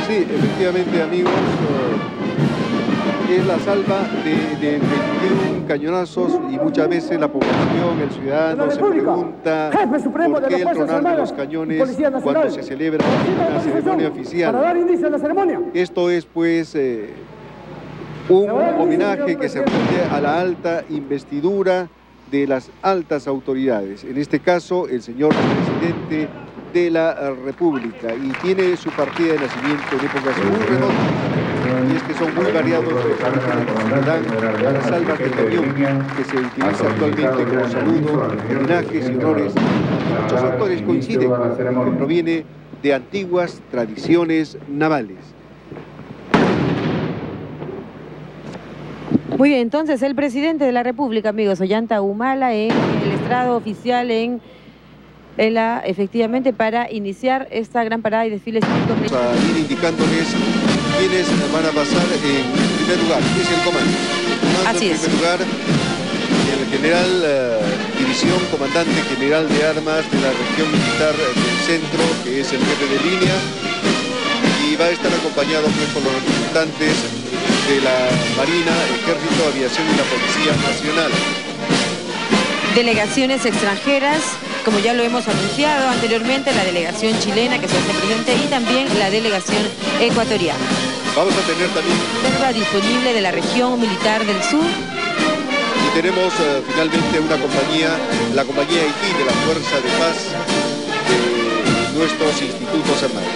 Sí, efectivamente, amigos, es la salva de 21 cañonazos y muchas veces la población, el ciudadano se pregunta por qué el tronar de los cañones cuando se celebra una ceremonia oficial. Para dar inicio a la ceremonia. Esto es pues un homenaje que se rinde a la alta investidura de las altas autoridades, en este caso el señor presidente de la República, y tiene su partida de nacimiento en épocas muy remotas, y es que son muy variados los que dan las salvas de camión que se utiliza actualmente como saludo, homenajes y honores. Y muchos autores coinciden que proviene de antiguas tradiciones navales. Muy bien, entonces el presidente de la República, amigos, Ollanta Humala, en el estrado oficial en efectivamente para iniciar esta gran parada y desfile cívico. Vamos a ir indicándoles quiénes van a pasar en primer lugar, que es el comando. Así es. En primer lugar, el general División, comandante general de armas de la región militar del centro, que es el jefe de línea, y va a estar acompañado pues, por los representantes de la Marina, Ejército, Aviación y la Policía Nacional. Delegaciones extranjeras, como ya lo hemos anunciado anteriormente, la delegación chilena que se hace presente y también la delegación ecuatoriana. Vamos a tener también reserva disponible de la región militar del sur. Y tenemos finalmente una compañía, la compañía Haití de la Fuerza de Paz de nuestros institutos hermanos.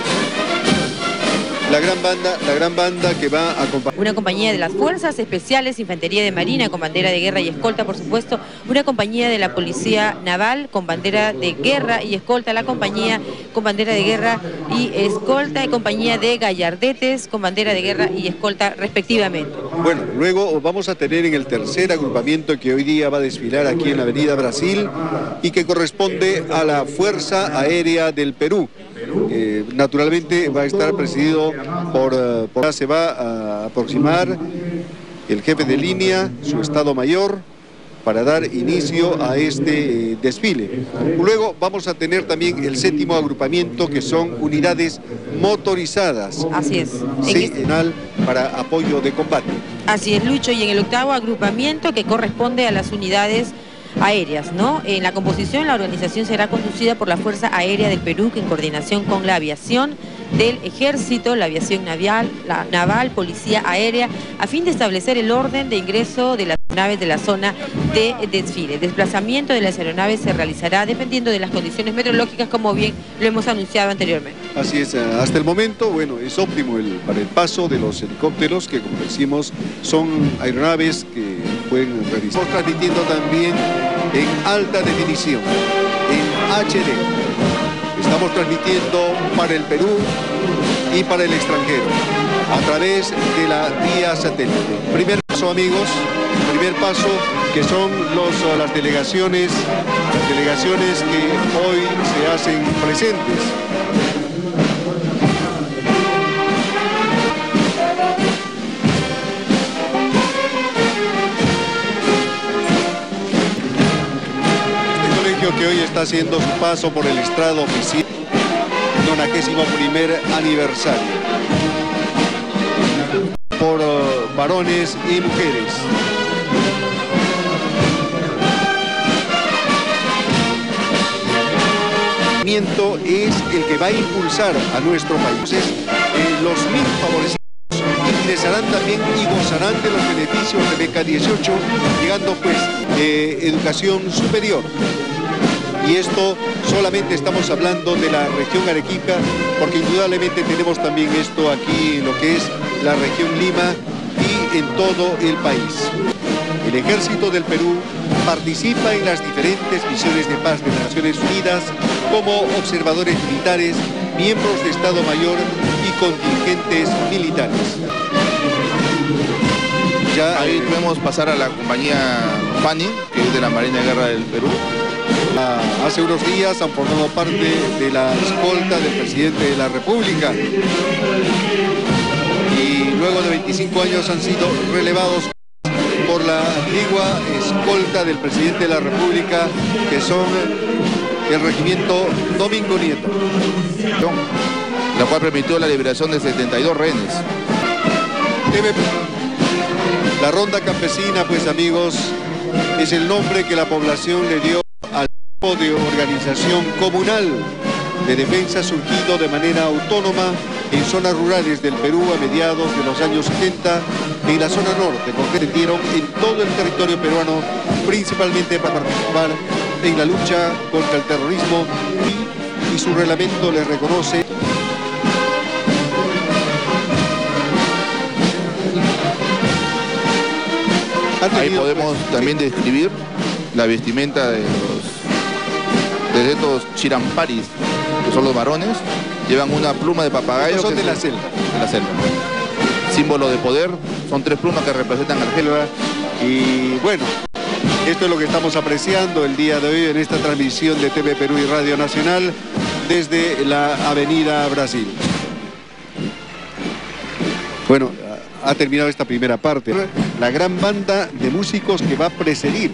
La gran banda que va a acompañar. Una compañía de las Fuerzas Especiales, Infantería de Marina, con bandera de guerra y escolta, por supuesto. Una compañía de la Policía Naval, con bandera de guerra y escolta. La compañía con bandera de guerra y escolta. Y compañía de gallardetes, con bandera de guerra y escolta, respectivamente. Bueno, luego vamos a tener en el tercer agrupamiento que hoy día va a desfilar aquí en la Avenida Brasil y que corresponde a la Fuerza Aérea del Perú. Naturalmente va a estar presidido se va a aproximar el jefe de línea, su Estado Mayor, para dar inicio a este desfile. Luego vamos a tener también el séptimo agrupamiento, que son unidades motorizadas. Así es. Sí, para apoyo de combate. Así es, Lucho, y en el octavo agrupamiento, que corresponde a las unidades aéreas, ¿no? En la composición, la organización será conducida por la Fuerza Aérea del Perú, que en coordinación con la aviación del Ejército, la aviación naval, Policía Aérea, a fin de establecer el orden de ingreso de las aeronaves de la zona de desfile. El desplazamiento de las aeronaves se realizará dependiendo de las condiciones meteorológicas, como bien lo hemos anunciado anteriormente. Así es, hasta el momento, bueno, es óptimo para el paso de los helicópteros, que como decimos, son aeronaves que pueden realizar. Estamos transmitiendo también en alta definición, en HD. Estamos transmitiendo para el Perú y para el extranjero a través de la vía satélite. Primer paso, amigos, que son las delegaciones que hoy se hacen presentes. Que hoy está haciendo su paso por el estrado oficial, 91º aniversario, por varones y mujeres. El movimiento es el que va a impulsar a nuestro país. Los mil favorecidos ingresarán también y gozarán de los beneficios de beca 18, llegando pues educación superior. Y esto solamente estamos hablando de la región Arequipa, porque indudablemente tenemos también esto aquí en lo que es la región Lima y en todo el país. El Ejército del Perú participa en las diferentes misiones de paz de las Naciones Unidas como observadores militares, miembros de Estado Mayor y contingentes militares. Ya ahí podemos pasar a la compañía Fanny, que es de la Marina de Guerra del Perú. Hace unos días han formado parte de la escolta del presidente de la República y luego de 25 años han sido relevados por la antigua escolta del presidente de la República, que son el regimiento Domingo Nieto. la cual permitió la liberación de 72 rehenes. La ronda campesina, pues amigos, es el nombre que la población le dio al tipo de organización comunal de defensa surgido de manera autónoma en zonas rurales del Perú a mediados de los años 70 en la zona norte, porque dieron en todo el territorio peruano, principalmente para participar en la lucha contra el terrorismo y su reglamento les reconoce. Ahí podemos también describir la vestimenta de estos chiramparis, que son los varones. Llevan una pluma de papagayo. Son de la selva. De la selva. Símbolo de poder. Son 3 plumas que representan a la selva. Y bueno, esto es lo que estamos apreciando el día de hoy en esta transmisión de TV Perú y Radio Nacional desde la Avenida Brasil. Bueno, ha terminado esta primera parte. La gran banda de músicos que va a precedir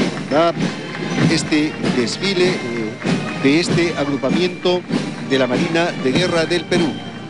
este desfile de este agrupamiento de la Marina de Guerra del Perú.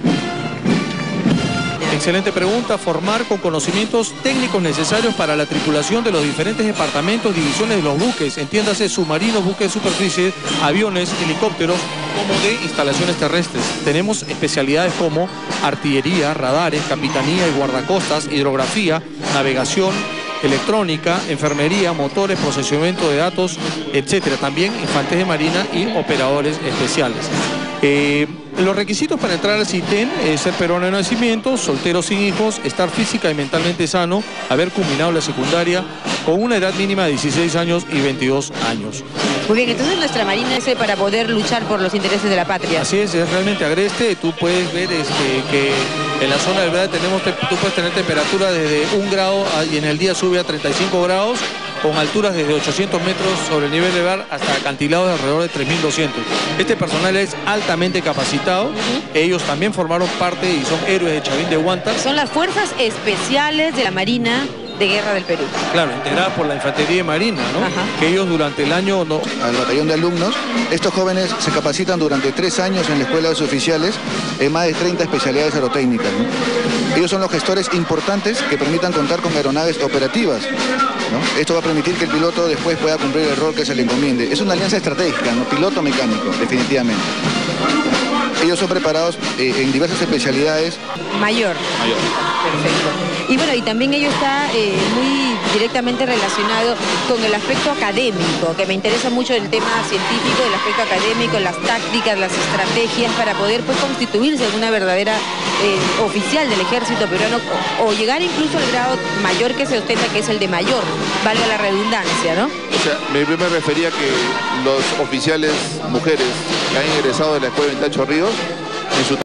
Excelente pregunta. Formar con conocimientos técnicos necesarios para la tripulación de los diferentes departamentos, divisiones de los buques, entiéndase submarinos, buques de superficie, aviones, helicópteros, como de instalaciones terrestres. Tenemos especialidades como artillería, radares, capitanía y guardacostas, hidrografía, navegación, electrónica, enfermería, motores, procesamiento de datos, etcétera. También infantes de marina y operadores especiales. Los requisitos para entrar al CITEN es ser peruano de nacimiento, soltero sin hijos, estar física y mentalmente sano, haber culminado la secundaria con una edad mínima de 16 años y 22 años. Muy bien, entonces nuestra Marina es para poder luchar por los intereses de la patria. Así es realmente agreste. Tú puedes ver que en la zona del Bravo tú puedes tener temperatura desde 1 grado y en el día sube a 35 grados, con alturas desde 800 metros sobre el nivel del mar hasta acantilados de alrededor de 3.200. Este personal es altamente capacitado. Ellos también formaron parte y son héroes de Chavín de Huántar. Son las fuerzas especiales de la Marina de Guerra del Perú. Claro, integradas por la Infantería de Marina, ¿no? Ajá. Que ellos durante el año... Al batallón de alumnos, estos jóvenes se capacitan durante 3 años en la Escuela de Oficiales en más de 30 especialidades aerotécnicas, ¿no? Ellos son los gestores importantes que permitan contar con aeronaves operativas, ¿no? Esto va a permitir que el piloto después pueda cumplir el rol que se le encomiende. Es una alianza estratégica, ¿no? Piloto-mecánico, definitivamente. Ellos son preparados en diversas especialidades. Mayor. Perfecto. Y bueno, y también ello está muy directamente relacionado con el aspecto académico, que me interesa mucho el tema científico, el aspecto académico, las tácticas, las estrategias para poder pues constituirse en una verdadera oficial del ejército peruano o llegar incluso al grado mayor que se ostenta, que es el de mayor, valga la redundancia, ¿no? O sea, me refería que los oficiales mujeres que han ingresado de la escuela en Tacho Ríos, en su